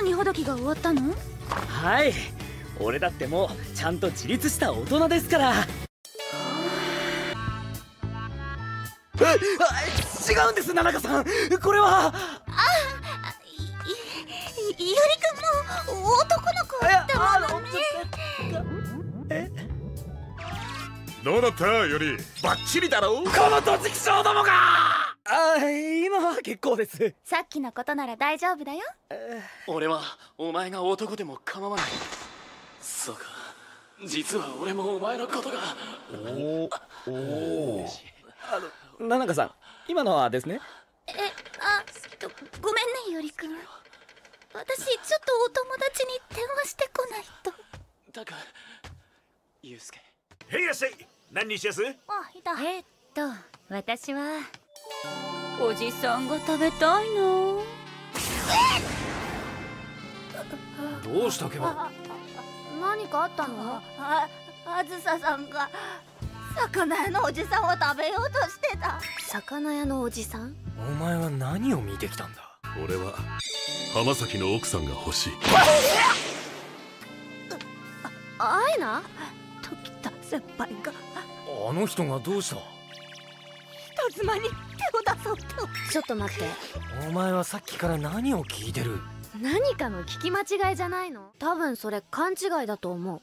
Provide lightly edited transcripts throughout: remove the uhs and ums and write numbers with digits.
にほどきが終わったの？ はい、俺だってもうちゃんと自立した大人ですから。違うんです、奈々香さん、これは。 ゆりくんも男の子だもんね。 どうだったより？バッチリだろ。 このどちくしょうどもが。今は結構です。 さっきのことなら大丈夫だよ。 俺はお前が男でも構わない。そうか、実は俺もお前のことが。 奈々香さん、今のはですね。 ごめんねゆりくん。私ちょっとお友達に電話してこないと。 だからゆうすけ。 へいらっしゃい。何にしやす？ あ、いた。私はおじさんが食べたいの。 どうしたけば？ 何かあったの？あずささんが魚屋のおじさんを食べようとしてた。魚屋のおじさん？ お前は何を見てきたんだ？ 俺は浜崎の奥さんが欲しい。 あえな？時田先輩が。 あの人がどうした？ 人妻に手を出そうと。ちょっと待って。 お前はさっきから何を聞いてる？ 何かの聞き間違いじゃないの？多分それ勘違いだと思う。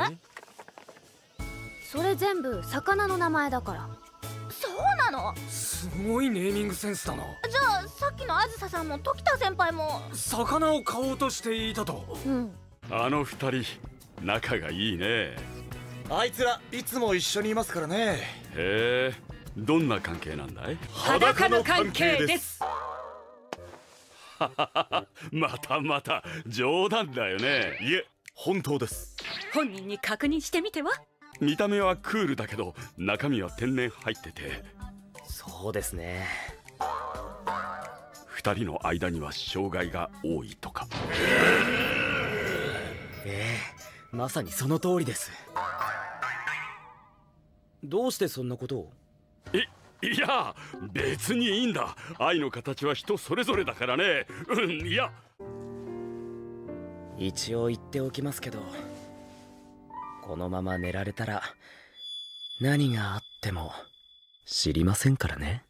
それ全部魚の名前だから。そうなの？ すごいネーミングセンスだな。 じゃあさっきのあずささんも時田先輩も魚を買おうとしていたと。 あの二人仲がいいね。 あいつらいつも一緒にいますからね。 へえ、どんな関係なんだい？ 裸の関係です。 また冗談だよね。いえ、本当です。 本人に確認してみては？ 見た目はクールだけど中身は天然入ってて。 そうですね。 二人の間には障害が多いとか。 まさにその通りです。どうしてそんなことを？ いや、別にいいんだ。愛の形は人それぞれだからね。いや、 一応言っておきますけど、このまま寝られたら何があっても知りませんからね。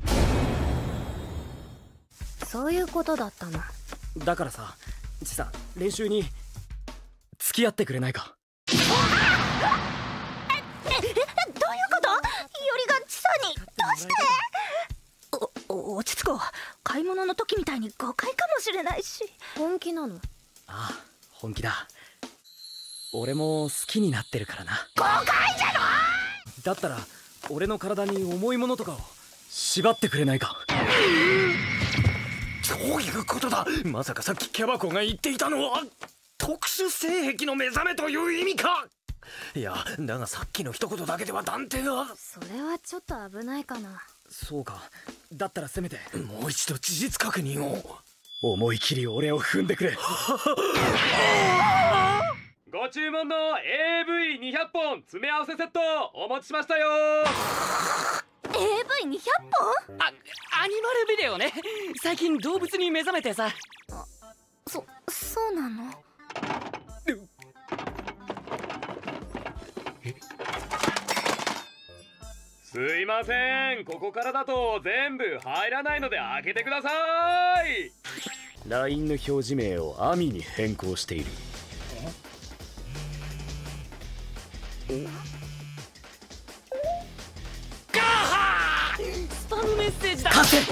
そういうことだったの。 だからさ、ちさ、練習に付き合ってくれないか？ どういうこと？いおりがちさに。どうして？落ち着こう。買い物の時みたいに誤解かもしれないし。本気なの？ ああ、本気だ。俺も好きになってるからな。 誤解じゃない？ だったら俺の体に重いものとかを縛ってくれないか？どういうことだ？まさかさっきキャバコが言っていたのは特殊性癖の目覚めという意味か？いや、だがさっきの一言だけでは断定が。 それはちょっと危ないかな。 そうか。だったらせめてもう一度事実確認を。思い切り俺を踏んでくれ。 ご注文の AV200 本詰め合わせセットお持ちしましたよ。 AV200 本？ アニマルビデオね。最近動物に目覚めてさ。 そうなの？ すいません、ここからだと全部入らないので開けてください。 LINE の表示名をアミに変更している。 ガハー！スパムメッセージだ。 貸せ！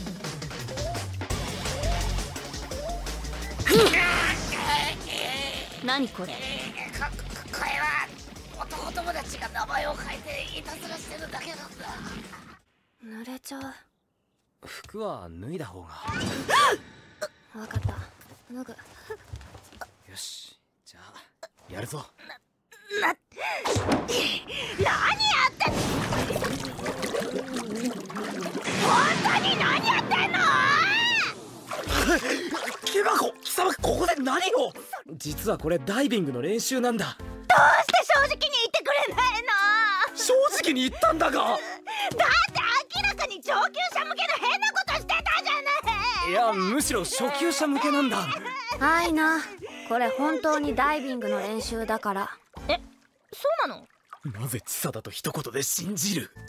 何これ？ これは男友達が名前を書いていたずらしてるだけなんだ。 濡れちゃう。 服は脱いだ方が。 わかった、脱ぐ。 よし、じゃあやるぞ。 何やってんの？本当に何やってんの？ 木箱、貴様ここで何を？実はこれダイビングの練習なんだ。 どうして正直に言ってくれないの？ 正直に言ったんだが。 だって明らかに上級者向けの変なことしてたじゃない。 いや、むしろ初級者向けなんだ。 はいな、これ本当にダイビングの練習だから。 そうなの？ なぜ千佐だと一言で信じる？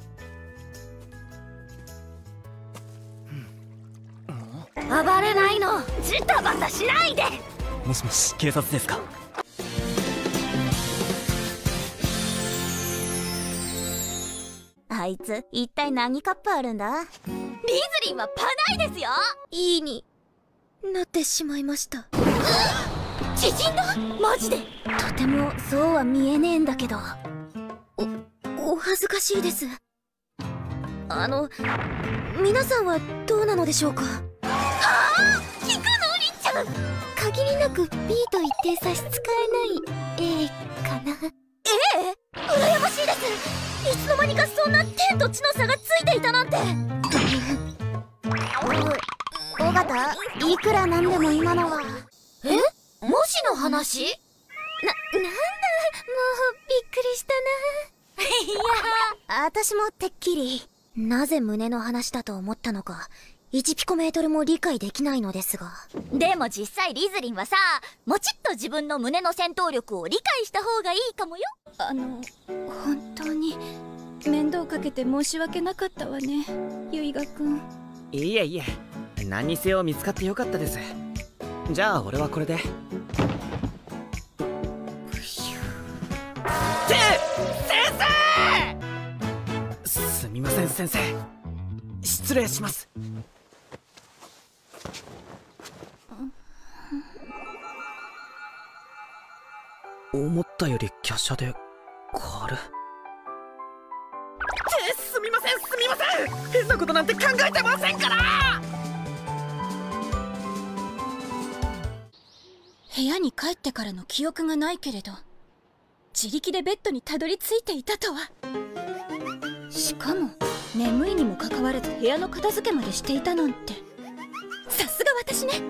暴れないの。 ジタバタしないで。 もしもし、警察ですか？ あいつ一体何カップあるんだ？リズリンはパないですよ。 いいになってしまいました。 縮んだ？マジで？ とてもそうは見えねえんだけど。お恥ずかしいです。皆さんはどうなのでしょうか？ 聞くのりんちゃん。 限りなく B と一定差し支えない A かな。 羨ましいです。いつの間にかそんな天と地の差がついていたなんて。 尾形、いくらなんでも今のは。もしの話？なんだ、もうびっくりしたな。いや、私もてっきりなぜ胸の話だと思ったのか1ピコメートルも理解できないのですが。 でも実際リズリンはさ、もちっと自分の胸の戦闘力を理解した方がいいかもよ。 本当に面倒かけて申し訳なかったわね、ゆいがくん。 いえいえ、何にせよ見つかってよかったです。じゃあ俺はこれで。すみません先生、失礼します。思ったより華奢で軽。すみませんすみません、変なことなんて考えてませんから。 部屋に帰ってからの記憶がないけれど、自力でベッドにたどり着いていたとは。しかも眠いにもかかわらず部屋の片付けまでしていたなんて、さすが私ね。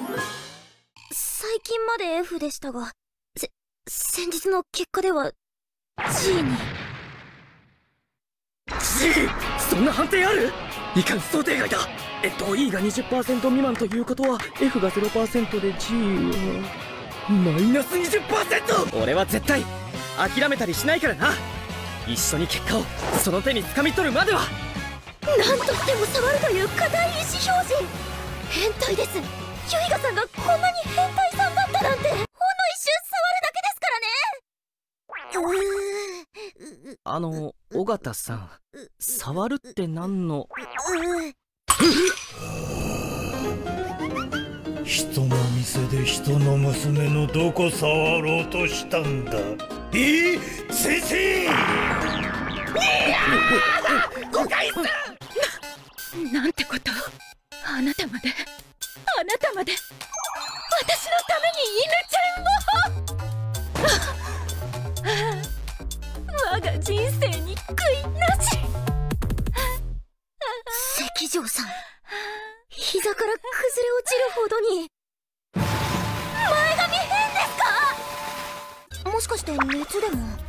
最近まで F でしたが、先日の結果では G に。 G？ そんな判定ある？いかん、想定外だ。E が 20% 未満ということは F が 0% で G はマイナス 20%！ 俺は絶対諦めたりしないからな。一緒に結果をその手に掴み取るまでは。 なんとしても触るという固い意思表示。変態です。ユイガさんがこんなに変態さんだったなんて。ほんの一瞬触るだけですからね。 尾形さん、触るって何の。 人の店で人の娘のどこ触ろうとしたんだ。先生。 誤解する。 なんてこと。あなたまで私のために犬ちゃんを。我が人生に悔いなし。関城さん、膝から崩れ落ちるほどに。前髪変ですか？もしかして熱でも。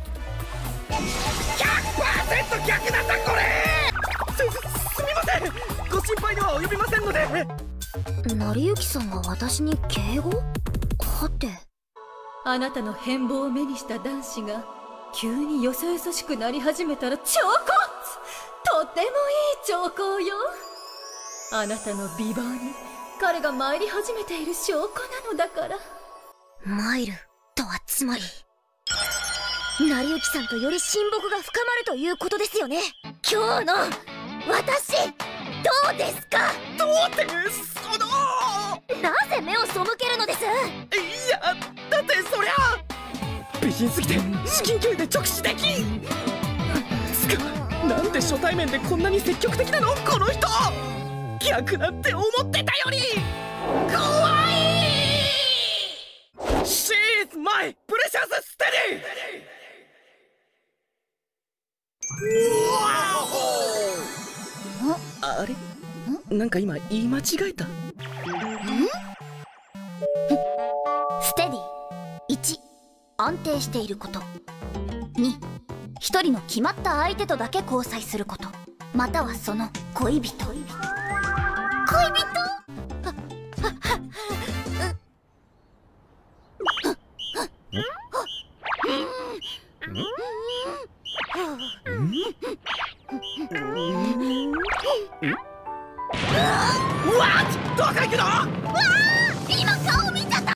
100% 逆なんだこれ。すみません、ご心配では及びませんので。 成幸さんが私に敬語？はて。 あなたの変貌を目にした男子が急によそよそしくなり始めたら兆候！とてもいい兆候よ。あなたの美貌に彼が参り始めている証拠なのだから。 参るとはつまり成幸さんとより親睦が深まるということですよね。今日の私どうですか？ どうってなぜ目を背けるのです？ いや、だってそりゃ美人すぎて至近距離で直視できん。つか、なんで初対面でこんなに積極的なのこの人。逆なんて思ってたより怖い。 She is my precious steady。 あれ、なんか今言い間違えた。 ステディ。1、安定していること。2、一人の決まった相手とだけ交際すること、またはその恋人。恋人？ うわっ、どこ行くの？ 今顔見